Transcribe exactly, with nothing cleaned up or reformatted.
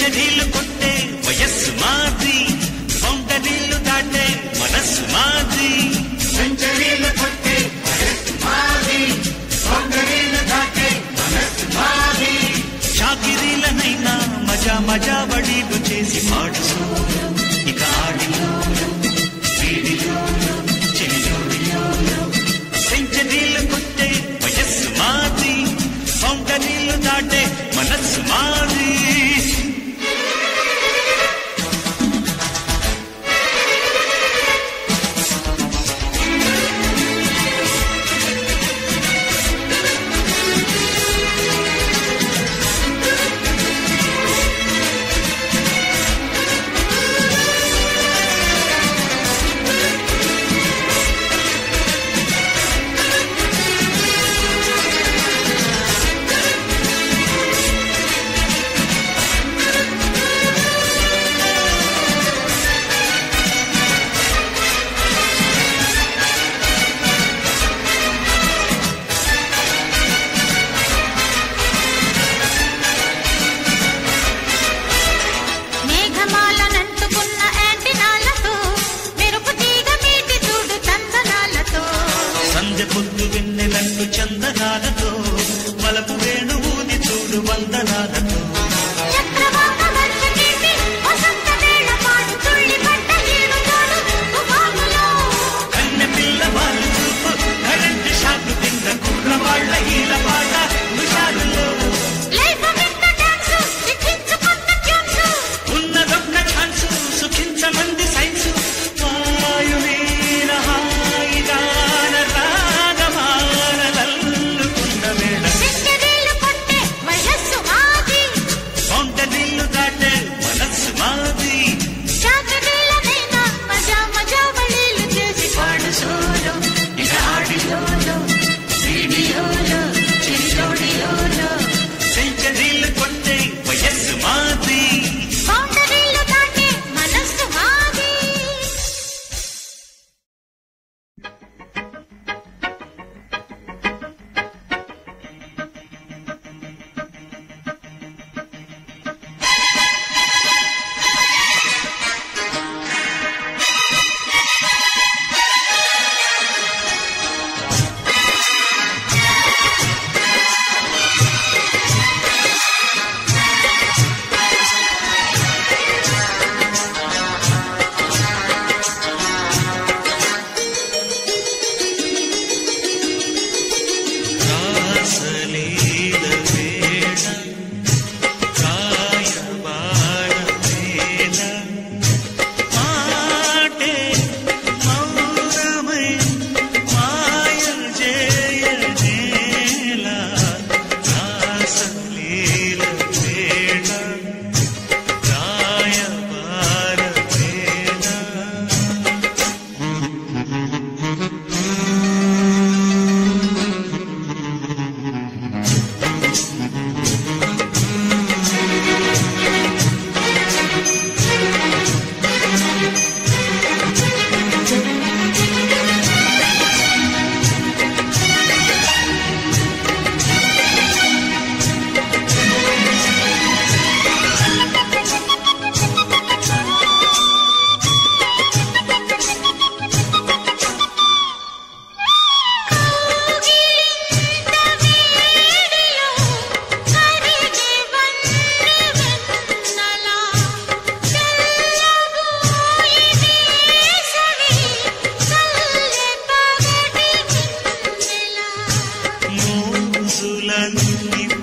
సెంచరీలు కొట్టే వయస్సు మాది, బౌండరీలు దాటే మనస్సు మాది. సెంచరీలు కొట్టే వయస్సు మాది, బౌండరీలు దాటే మనస్సు మాది. చాకిరీలనైనా మజా మజా వడీలు చేసి పాడు ఇక ఆడిలో వీడిలో చెలిలో. సెంచరీలు కొట్టే వయస్సు మాది, బౌండరీలు దాటే మనస్సు మాది. పొద్దు వెన్నెలన్ను చందనాలతో, మలపు వేణు ఊది చూడు వందనాలతో. కన్నె పిల్లవాళ్ళు చూపు కరెంటు షాకు తిన్న కుర్రవాళ్ల ఈల పాట హుషారులో. ఉన్నదొక్క ఛాన్సు సుఖించమంది సైన్సు. సెంచరీలు కొట్టే వయస్సు మాది, బౌండరీలు దాటే మనస్సు మాది. మోసులన్నీ